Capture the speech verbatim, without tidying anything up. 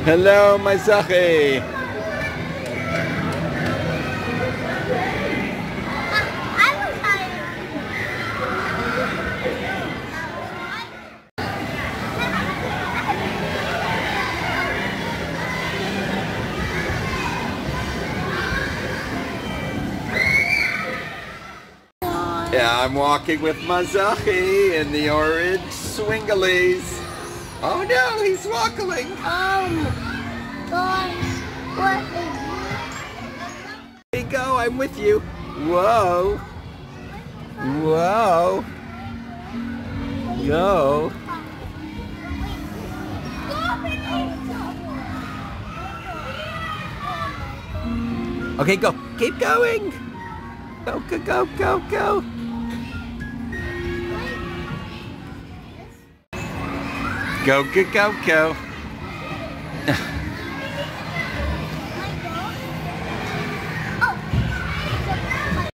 Hello, Masachi. Yeah, I'm walking with Masachi in the orange swingalies. Oh no, he's wackling. Um, gosh, what is Here you go, I'm with you. Whoa. Whoa. Go. Okay, go. Keep going. Go, go, go, go, go. Go, go, go, go.